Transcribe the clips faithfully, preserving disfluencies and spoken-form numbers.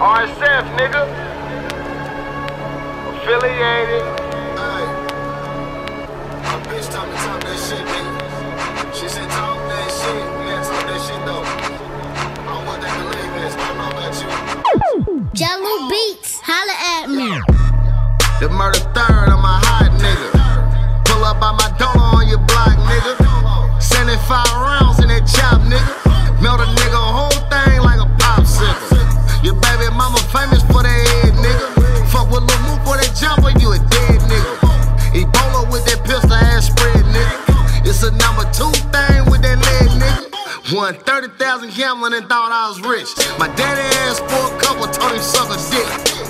R S F, nigga. Affiliated. Hey. My bitch told me talk that shit, nigga. She said talk that shit. Man, talk that shit though. I don't want that to leave, man. I don't know about you. Jello Beats, holla at me. The murder third on my hot nigga. Pull up by my dollar on your block, nigga. seventy-five rounds in that chop, nigga. Melt a nigga whole thing like a popsicle. Your baby mama famous for that head, nigga. Fuck with Lil Mook for that jumper, you a dead nigga. Ebola with that pistol ass spread, nigga. It's a number two thing with that leg, nigga. Won thirty thousand gambling and thought I was rich. My daddy asked for a couple, told him suck a dick.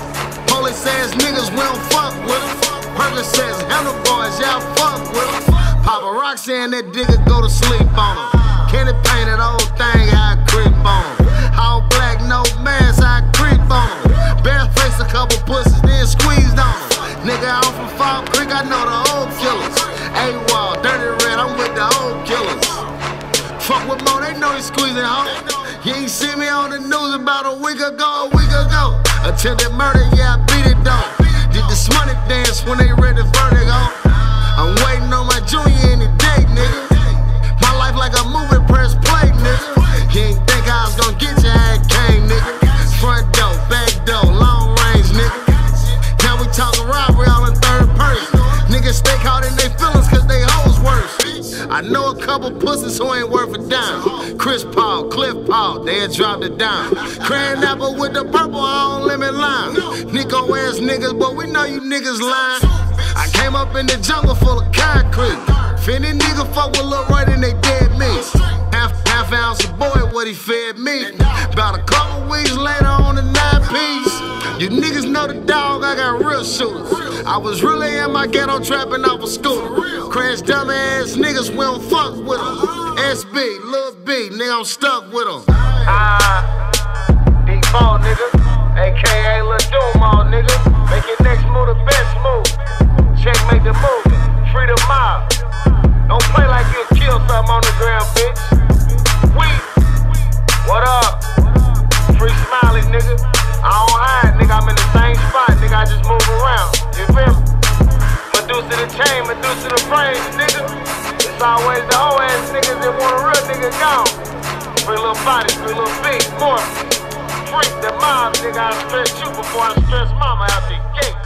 Police ass niggas, we don't fuck with them. Perkins says, handle boys, y'all fuck with them. Papa Rock saying that nigga go to sleep on him. Candy painted old thing, I creep on him. All black, no mask, I creep on him. Bareface a couple pussies, then squeezed on him. Nigga, I'm from Fall Creek, I know the old killers. A-Wall, Dirty Red, I'm with the old killers. Fuck with Mo, they know he squeezing home. You ain't see me on the news about a week ago, a week ago. Attempted murder, yeah, I beat it though. Did the smutty dance when they read the verdict on. I'm waiting on my junior any day, nigga. My life like a movie press play, nigga. You ain't think I was gonna get your ass came, nigga. Front door, back door, long range, nigga. Now we talking robbery all in third person. Niggas stay caught in they feelings cause they hoes worse. I know a couple pussies who ain't worth a dime. Chris Paul, Cliff Paul, they had dropped it down. Cran apple with the purple on lemon lime. Nico ass niggas, but we know you niggas lying. I came up in the jungle full of concrete. If any nigga fuck with Lil Roy, then they dead meat. Half, half ounce of boy, what he fed me. About a couple weeks later on the nine piece. You niggas know the dog, I got real shooters. I was really in my ghetto trapping off a scooter. Crash dumb ass niggas, we don't fuck with them. S B, Lil B, nigga, I'm stuck with them. Ah, D four, nigga. A K A Lil Dumo, nigga. Make your next move the best move. Check, make the move. Free the mob. Don't play like you'll kill something on the ground, bitch. We, what up? Free Smiley, nigga. I don't hide, nigga. I'm in the same spot, nigga. I just move around. You feel me? Medusa the chain, Medusa the brains, nigga. It's always the old ass niggas that want a real nigga gone. Free little body, free little beat, more. Freak the mob, nigga. I stress you before I stress mama out the gate.